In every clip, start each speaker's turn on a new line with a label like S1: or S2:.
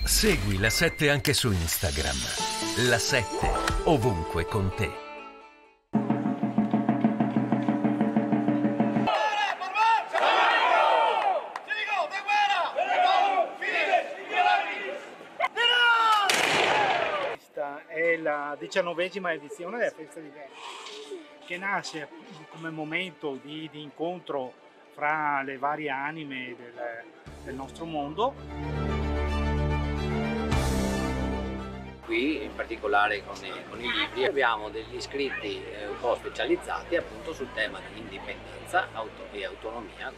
S1: Segui La 7 anche su Instagram. La 7, ovunque con te.
S2: Questa è la 19ª edizione della Festa di Veneta, che nasce come momento di incontro fra le varie anime del nostro mondo.
S3: Qui in particolare con i libri abbiamo degli iscritti un po' specializzati appunto sul tema di indipendenza e autonomia.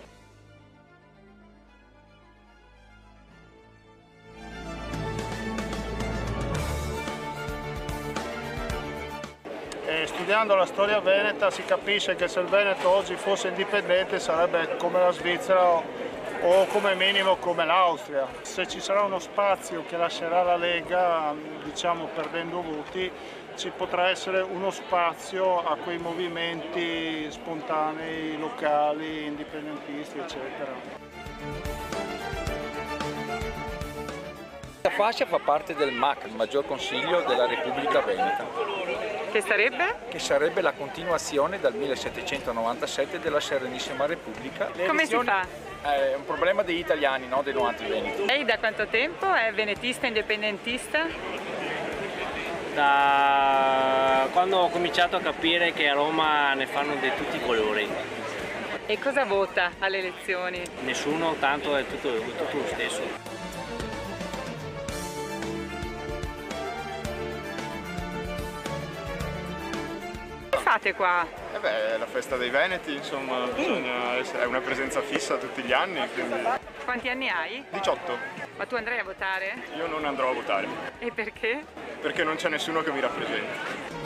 S2: Studiando la storia veneta si capisce che se il Veneto oggi fosse indipendente sarebbe come la Svizzera o come minimo come l'Austria. Se ci sarà uno spazio che lascerà la Lega, diciamo perdendo voti, ci potrà essere uno spazio a quei movimenti spontanei, locali, indipendentisti, eccetera.
S4: La fascia fa parte del MAC, il Maggior Consiglio della Repubblica Veneta.
S5: Che sarebbe?
S4: Che sarebbe la continuazione dal 1797 della Serenissima Repubblica.
S5: Come si fa?
S4: È un problema degli italiani, no? Dei non veneti.
S5: Lei da quanto tempo è venetista, indipendentista?
S6: Da quando ho cominciato a capire che a Roma ne fanno di tutti i colori.
S5: E cosa vota alle elezioni?
S6: Nessuno, tanto è tutto lo stesso.
S5: Fate qua?
S7: È la festa dei Veneti, insomma, è una presenza fissa tutti gli anni, quindi...
S5: Quanti anni hai?
S7: 18.
S5: Ma tu andrai a votare?
S7: Io non andrò a votare.
S5: E perché?
S7: Perché non c'è nessuno che mi rappresenti.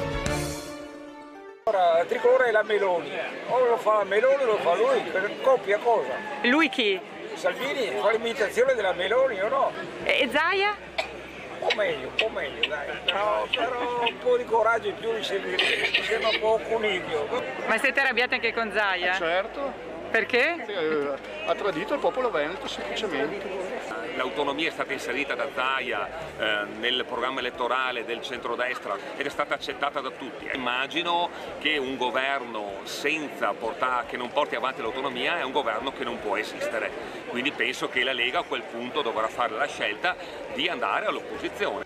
S8: Ora, il tricolore è la Meloni, o lo fa la Meloni o lo fa lui, per coppia cosa?
S5: Lui chi?
S8: Salvini fa l'imitazione della Meloni o no?
S5: E Zaia?
S8: Un po' meglio, dai, però un po' di coraggio in più mi sembra un po' coniglio.
S5: Ma siete arrabbiati anche con Zaia?
S7: Certo.
S5: Perché?
S7: Ha tradito il popolo veneto semplicemente.
S9: L'autonomia è stata inserita da Zaia nel programma elettorale del centrodestra ed è stata accettata da tutti. Immagino che un governo che non porti avanti l'autonomia è un governo che non può esistere. Quindi penso che la Lega a quel punto dovrà fare la scelta di andare all'opposizione.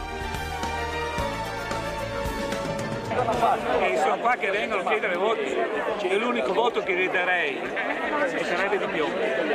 S10: E sono qua che vengono a chiedere voti, è l'unico voto che gli darei e sarebbe di più.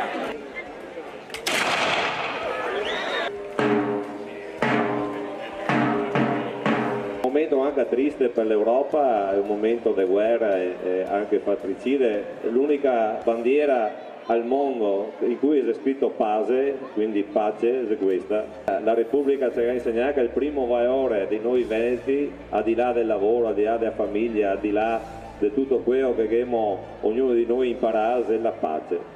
S11: Un momento anche triste per l'Europa, è un momento di guerra e anche fratricide. L'unica bandiera al mondo in cui è scritto pace, quindi pace, è questa. La Repubblica ci ha insegnato che il primo valore di noi veneti, al di là del lavoro, al di là della famiglia, al di là di tutto quello che abbiamo ognuno di noi imparato, è la pace.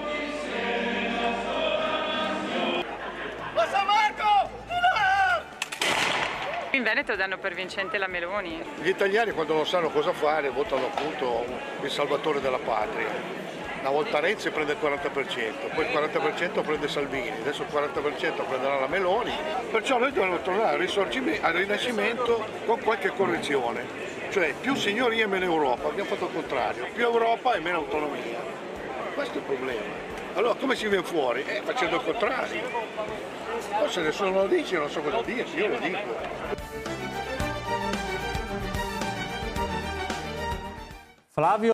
S5: In Veneto danno per vincente la Meloni.
S12: Gli italiani quando non sanno cosa fare votano appunto il salvatore della patria. Una volta Renzi prende il 40%, poi il 40% prende Salvini, adesso il 40% prenderà la Meloni, perciò noi dobbiamo tornare al Rinascimento con qualche correzione, cioè più signoria e meno Europa, abbiamo fatto il contrario, più Europa e meno autonomia, questo è il problema. Allora come si viene fuori? Facendo il contrario, forse nessuno lo dice, non so cosa dirsi, io lo dico.
S13: Flavio